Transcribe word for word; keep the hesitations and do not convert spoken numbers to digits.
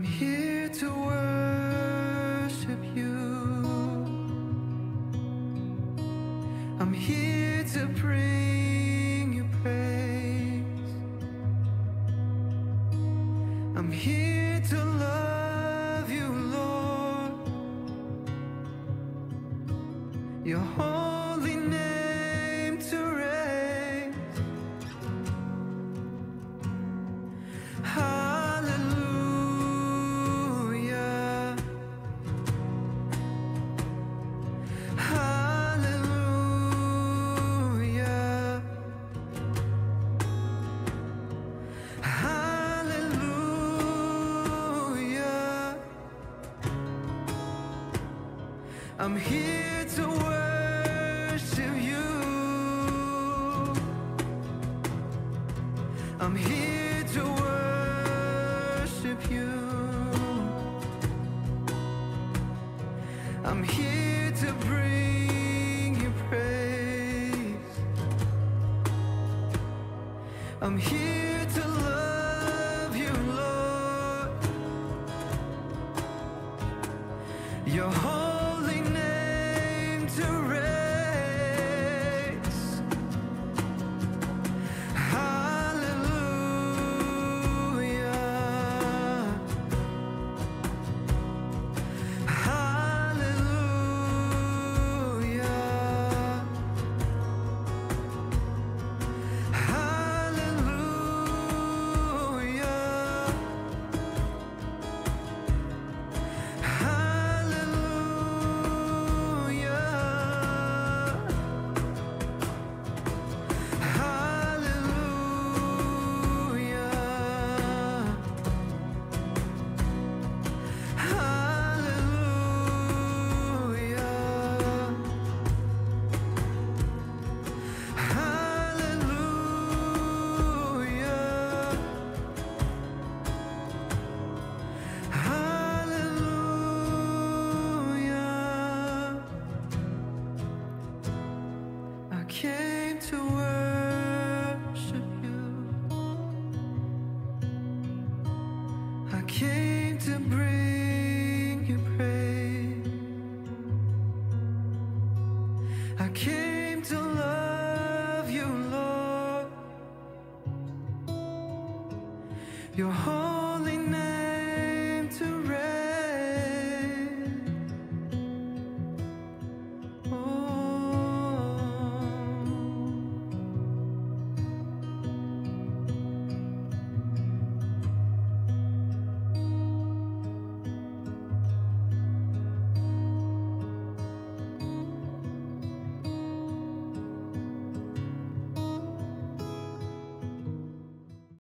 I'm here to worship you. I'm here to bring you praise. I'm here to love you, Lord. Your holy name to raise. Hallelujah. Hallelujah. Hallelujah. I'm here to worship you. I'm here to worship you. I'm here to bring you praise. I'm here to love you, Lord. Your holy name to raise. Hallelujah. Hallelujah. I came to worship you. I came to bring you praise. I came to love you, Lord. Your heart